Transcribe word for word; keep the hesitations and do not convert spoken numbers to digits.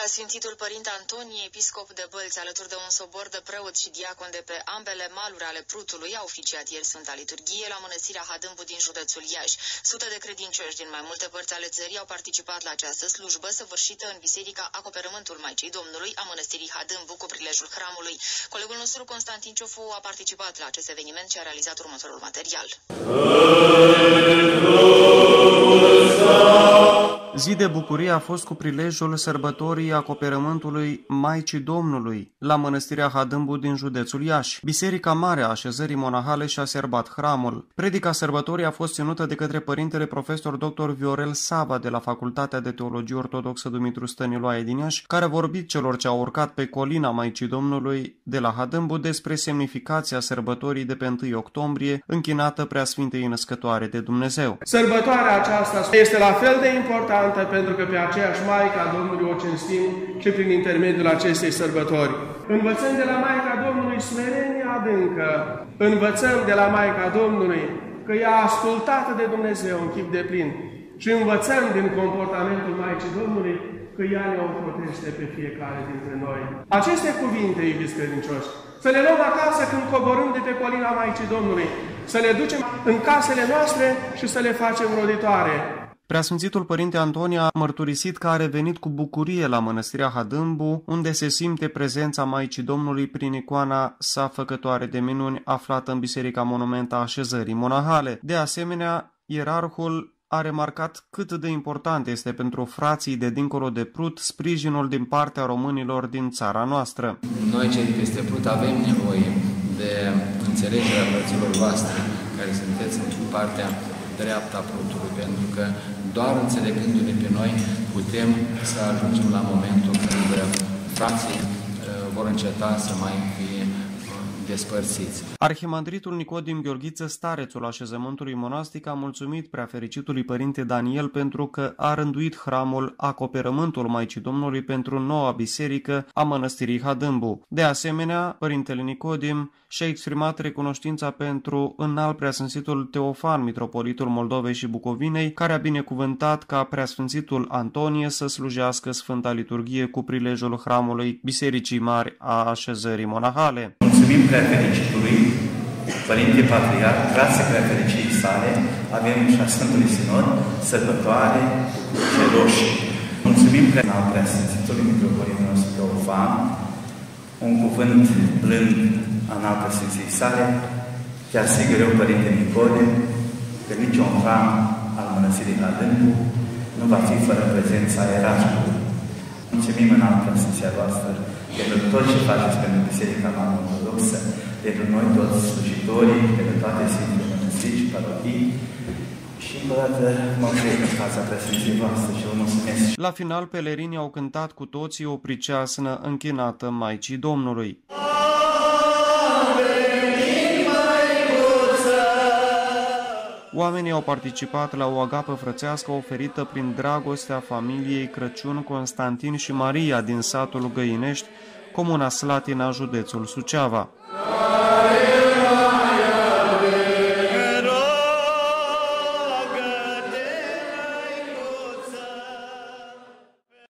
Preasfințitul Părinte Antonie, episcop de Bălți, alături de un sobor de preoți și diaconi de pe ambele maluri ale Prutului, a oficiat ieri Sfânta Liturghie la Mănăstirea Hadâmbu din județul Iași. Sute de credincioși din mai multe părți ale țării au participat la această slujbă săvârșită în Biserica Acoperământul Maicii Domnului a Mănăstirii Hadâmbu cu prilejul hramului. Colegul nostru Constantin Ciofu a participat la acest eveniment și a realizat următorul material. Zi de bucurie a fost cu prilejul sărbătorii Acoperământului Maicii Domnului la Mănăstirea Hadâmbu din județul Iași. Biserica Mare a Așezării Monahale și-a serbat hramul. Predica sărbătorii a fost ținută de către părintele profesor doctor Viorel Saba de la Facultatea de Teologie Ortodoxă Dumitru Stăniloae din Iași, care a vorbit celor ce au urcat pe colina Maicii Domnului de la Hadâmbu despre semnificația sărbătorii de pe întâi octombrie, închinată Preasfintei Născătoare de Dumnezeu. Sărbătoarea aceasta este la fel de importantă pentru că pe aceeași Maica Domnului o cinstim și prin intermediul acestei sărbători. Învățăm de la Maica Domnului smerenie adâncă, învățăm de la Maica Domnului că ea a ascultat de Dumnezeu în chip deplin și învățăm din comportamentul Maicii Domnului că ea ne ocrotește pe fiecare dintre noi. Aceste cuvinte, iubiți credincioși, să le luăm acasă când coborâm de pe colina Maicii Domnului, să le ducem în casele noastre și să le facem roditoare. Preasfințitul Părinte Antonie a mărturisit că a revenit cu bucurie la Mănăstirea Hadâmbu, unde se simte prezența Maicii Domnului prin icoana sa făcătoare de minuni, aflată în Biserica Monument a Așezării Monahale. De asemenea, ierarhul a remarcat cât de important este pentru frații de dincolo de Prut sprijinul din partea românilor din țara noastră. Noi, cei de peste Prut, avem nevoie de înțelegerea fraților voastre, care sunteți în partea dreapta Prutului, pentru că doar înțelegându-ne pe noi putem să ajungem la momentul când frații vor înceta să mai fie despărțiți. Arhimandritul Nicodim Gheorghiță, starețul așezământului monastic, a mulțumit preafericitului Părinte Daniel pentru că a rânduit hramul Acoperământul Maicii Domnului pentru noua biserică a Mănăstirii Hadâmbu. De asemenea, Părintele Nicodim și-a exprimat recunoștința pentru înalt preasfințitul Teofan, mitropolitul Moldovei și Bucovinei, care a binecuvântat ca preasfințitul Antonie să slujească Sfânta Liturghie cu prilejul hramului Bisericii Mari a Așezării Monahale. Mulțumim preafericitului Părinte Patriarh, grație preafericiei sale, avem și a Sfântului Sinod, sărbătoare cu cruce roșii. Mulțumim preasfințitului mitropolitul nostru Teofan, un cuvânt blând în al preasfinției sale, te asigur eu, Părinte Nicodem, că niciun hram al Mănăstirii Hadâmbu nu va fi fără prezența ierarhului. Mulțumim în al preasfinția voastră pentru tot ce faceți pentru Biserica Ortodoxă, pentru noi toți slujitorii, pentru toate Sfintele Mănăstiri și parohii. Și încă o dată mă cred în fața preasfinției voastre și vă mulțumesc. La final, pelerinii au cântat cu toții o priceasnă închinată Maicii Domnului. Oamenii au participat la o agapă frățească oferită prin dragostea familiei Crăciun, Constantin și Maria din satul Găinești, comuna Slatina, județul Suceava.